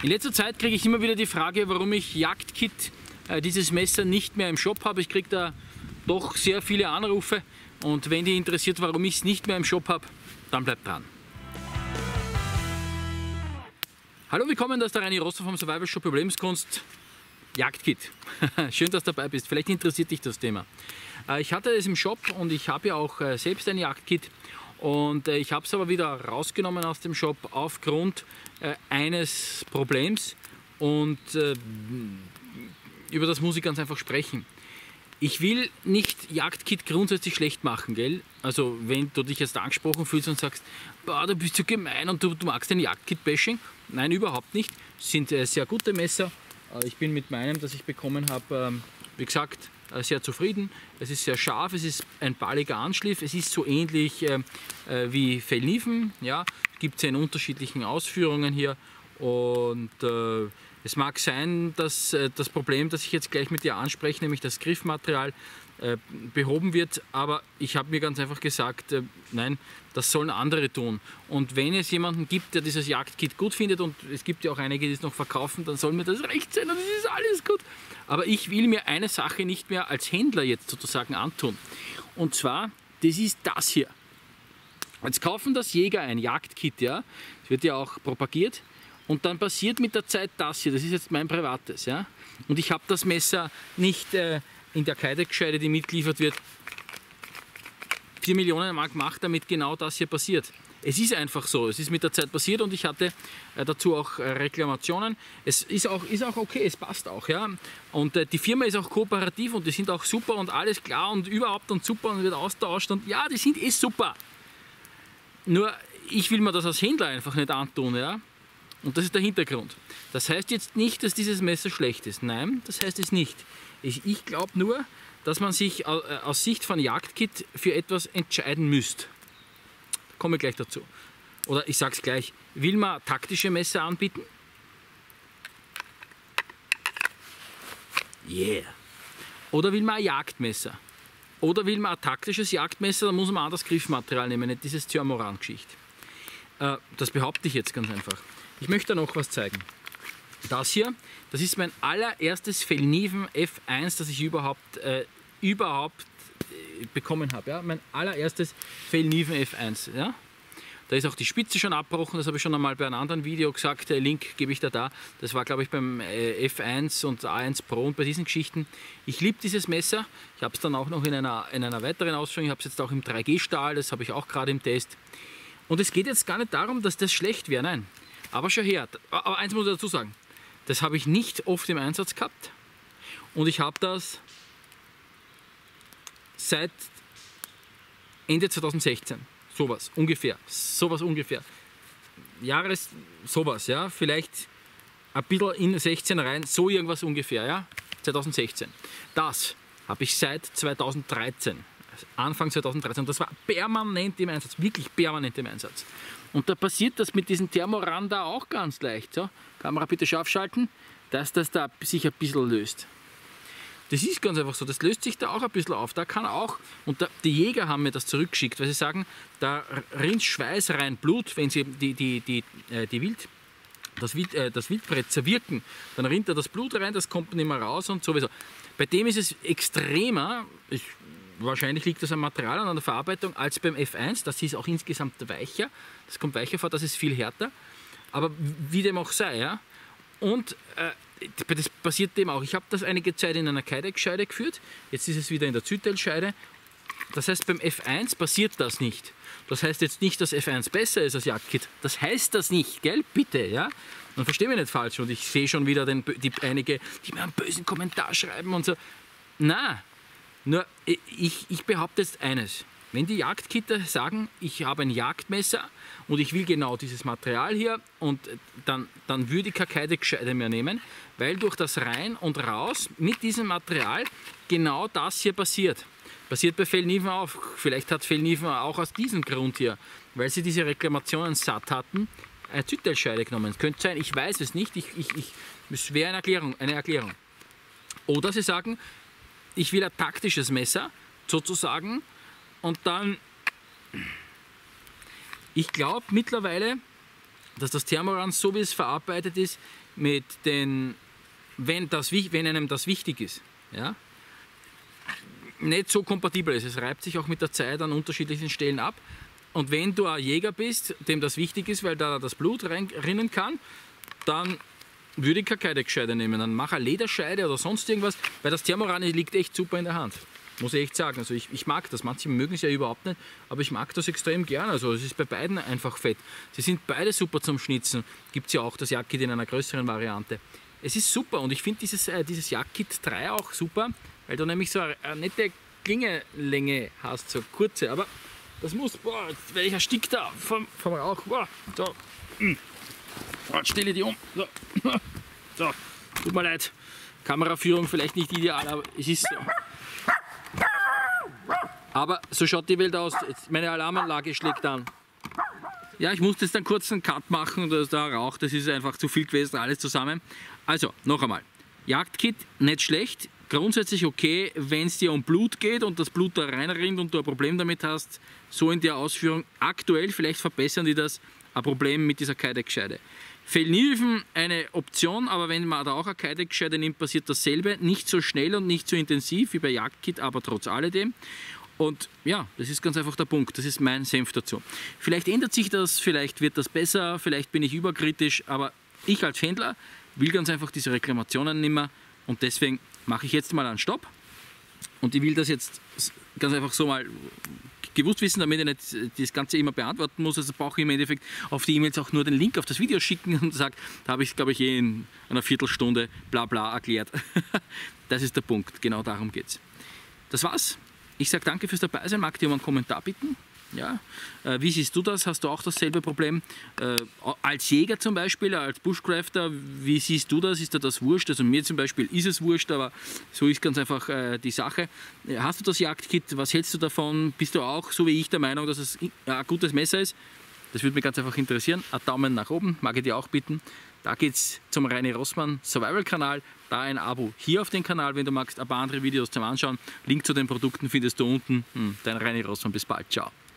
In letzter Zeit kriege ich immer wieder die Frage, warum ich Jagdkit, dieses Messer, nicht mehr im Shop habe. Ich kriege da doch sehr viele Anrufe und wenn die interessiert, warum ich es nicht mehr im Shop habe, dann bleibt dran. Hallo, willkommen, das ist der Reini Rosser vom Survival Shop Überlebenskunst Jagdkit. Schön, dass du dabei bist. Vielleicht interessiert dich das Thema. Ich hatte es im Shop und ich habe ja auch selbst ein Jagdkit. Und ich habe es aber wieder rausgenommen aus dem Shop aufgrund eines Problems und über das muss ich ganz einfach sprechen. Ich will nicht Jagdkit grundsätzlich schlecht machen, gell? Also wenn du dich jetzt angesprochen fühlst und sagst, boah, du bist so gemein und du magst ein Jagdkit-Bashing. Nein, überhaupt nicht. Es sind sehr gute Messer. Ich bin mit meinem, das ich bekommen habe, wie gesagt, sehr zufrieden. Es ist sehr scharf, es ist ein balliger Anschliff, es ist so ähnlich wie Fellknifen. Ja? Gibt es in unterschiedlichen Ausführungen hier und es mag sein, dass das Problem, das ich jetzt gleich mit dir anspreche, nämlich das Griffmaterial, behoben wird, aber ich habe mir ganz einfach gesagt, nein, das sollen andere tun. Und wenn es jemanden gibt, der dieses Jagdkit gut findet, und es gibt ja auch einige, die es noch verkaufen, dann soll mir das recht sein und es ist alles gut. Aber ich will mir eine Sache nicht mehr als Händler jetzt sozusagen antun. Und zwar, das ist das hier. Jetzt kaufen das Jäger ein Jagdkit, ja, das wird ja auch propagiert. Und dann passiert mit der Zeit das hier, das ist jetzt mein privates, ja. Und ich habe das Messer nicht in der Keidescheide, die mitgeliefert wird, 4 Millionen Mark gemacht, damit genau das hier passiert. Es ist einfach so, es ist mit der Zeit passiert und ich hatte dazu auch Reklamationen. Es ist auch okay, es passt auch, ja. Und die Firma ist auch kooperativ und die sind auch super und alles klar und überhaupt und super und wird austauscht und ja, die sind super. Nur ich will mir das als Händler einfach nicht antun, ja. Und das ist der Hintergrund. Das heißt jetzt nicht, dass dieses Messer schlecht ist. Nein, das heißt es nicht. Ich glaube nur, dass man sich aus Sicht von Jagdkit für etwas entscheiden müsste. Komme gleich dazu. Oder ich sage es gleich, will man taktische Messer anbieten? Yeah. Oder will man ein Jagdmesser? Oder will man ein taktisches Jagdmesser, dann muss man anderes Griffmaterial nehmen, nicht dieses Thermoran-Geschichte. Das behaupte ich jetzt ganz einfach. Ich möchte noch was zeigen. Das hier, das ist mein allererstes Fellknifen F1, das ich überhaupt bekommen habe. Ja? Mein allererstes Fellknifen F1. Ja? Da ist auch die Spitze schon abgebrochen, das habe ich schon einmal bei einem anderen Video gesagt, Link gebe ich da. Das war, glaube ich, beim F1 und A1 Pro und bei diesen Geschichten. Ich liebe dieses Messer, ich habe es dann auch noch in einer weiteren Ausführung, ich habe es jetzt auch im 3G-Stahl, das habe ich auch gerade im Test. Und es geht jetzt gar nicht darum, dass das schlecht wäre, nein. Aber schau her, aber eins muss ich dazu sagen, das habe ich nicht oft im Einsatz gehabt und ich habe das seit Ende 2016, sowas ungefähr, sowas, ja, vielleicht ein bisschen in 16 rein, so irgendwas ungefähr, ja, 2016. Das habe ich seit 2013, Anfang 2013, und das war permanent im Einsatz, wirklich permanent im Einsatz. Und da passiert das mit diesem Thermoran da auch ganz leicht. So, Kamera bitte scharf schalten, dass das da sich ein bisschen löst. Das ist ganz einfach so, das löst sich da auch ein bisschen auf. Da kann auch, und die Jäger haben mir das zurückgeschickt, weil sie sagen, da rinnt Schweiß rein, Blut, wenn sie das Wildbrett zerwirken, dann rinnt da das Blut rein, das kommt nicht mehr raus und sowieso. Bei dem ist es extremer, wahrscheinlich liegt das am Material und an der Verarbeitung als beim F1. Das ist auch insgesamt weicher. Das kommt weicher vor, das ist viel härter. Aber wie dem auch sei, ja. Und das passiert dem auch. Ich habe das einige Zeit in einer Kydex-Scheide geführt. Jetzt ist es wieder in der Zytel-Scheide. Das heißt, beim F1 passiert das nicht. Das heißt jetzt nicht, dass F1 besser ist als Jagdkit. Das heißt das nicht, gell? Bitte, ja. Und verstehe mich nicht falsch. Und ich sehe schon wieder einige, die mir einen bösen Kommentar schreiben und so. Na. Nur, ich behaupte jetzt eines. Wenn die Jagdkitter sagen, ich habe ein Jagdmesser und ich will genau dieses Material hier, und dann würde ich keine Keidescheide mehr nehmen, weil durch das Rein und Raus mit diesem Material genau das hier passiert. Passiert bei Fellknifen auch. Vielleicht hat Fellknifen auch aus diesem Grund hier, weil sie diese Reklamationen satt hatten, eine Zytelscheide genommen. Es könnte sein, ich weiß es nicht, es wäre eine Erklärung. Oder sie sagen, ich will ein taktisches Messer, sozusagen, und dann, ich glaube mittlerweile, dass das Thermoran, so wie es verarbeitet ist, mit den, wenn einem das wichtig ist, ja, nicht so kompatibel ist. Es reibt sich auch mit der Zeit an unterschiedlichen Stellen ab. Und wenn du ein Jäger bist, dem das wichtig ist, weil da das Blut rinnen kann, dann würde ich keine Keidescheide nehmen. Dann mach eine Lederscheide oder sonst irgendwas, weil das Thermoran liegt echt super in der Hand. Muss ich echt sagen. Also ich mag das. Manche mögen es ja überhaupt nicht, aber ich mag das extrem gern. Also es ist bei beiden einfach fett. Sie sind beide super zum Schnitzen. Gibt es ja auch das Jagdkit in einer größeren Variante. Es ist super und ich finde dieses Jagdkit 3 auch super, weil du nämlich so eine nette Klingenlänge hast, so kurze, aber das muss, boah, jetzt werde ich erstickt da vom Rauch, boah, so, jetzt stelle ich die um, so, so, tut mir leid, Kameraführung vielleicht nicht ideal, aber es ist so. Aber so schaut die Welt aus, jetzt meine Alarmanlage schlägt an. Ja, ich musste jetzt einen kurzen Cut machen und der Rauch, das ist einfach zu viel gewesen, alles zusammen. Also, noch einmal, Jagdkit nicht schlecht, grundsätzlich okay, wenn es dir um Blut geht und das Blut da reinrinnt und du ein Problem damit hast, so in der Ausführung. Aktuell, vielleicht verbessern die das, ein Problem mit dieser Keidegescheide. Fellnilfen eine Option, aber wenn man da auch eine Keidegescheide nimmt, passiert dasselbe. Nicht so schnell und nicht so intensiv wie bei Jagdkit, aber trotz alledem. Und ja, das ist ganz einfach der Punkt. Das ist mein Senf dazu. Vielleicht ändert sich das, vielleicht wird das besser, vielleicht bin ich überkritisch, aber ich als Händler will ganz einfach diese Reklamationen nicht mehr und deswegen mache ich jetzt mal einen Stopp und ich will das jetzt ganz einfach so mal gewusst wissen, damit ich nicht das Ganze immer beantworten muss. Also brauche ich im Endeffekt auf die E-Mails auch nur den Link auf das Video schicken und sage, da habe ich es, glaube ich, in einer Viertelstunde bla bla erklärt. Das ist der Punkt, genau darum geht es. Das war's. Ich sage danke fürs Dabeisein, mag dir um einen Kommentar bitten. Ja? Wie siehst du das? Hast du auch dasselbe Problem? Als Jäger zum Beispiel, als Bushcrafter, wie siehst du das? Ist dir das wurscht? Also mir zum Beispiel ist es wurscht, aber so ist ganz einfach die Sache. Hast du das Jagdkit? Was hältst du davon? Bist du auch, so wie ich, der Meinung, dass es ein gutes Messer ist? Das würde mich ganz einfach interessieren. Ein Daumen nach oben, mag ich dir auch bitten. Da geht's zum Reini Rossmann Survival Kanal. Da ein Abo hier auf den Kanal, wenn du magst, ein paar andere Videos zum Anschauen. Link zu den Produkten findest du unten. Dein Reini Rossmann, bis bald, ciao.